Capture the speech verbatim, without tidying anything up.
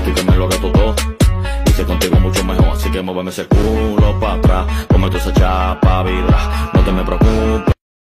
ti que me lo gato todo. Hice contigo mucho mejor, así que muéveme ese culo pa' atrás. Come toda esa chapa, vibra, no te me preocupes.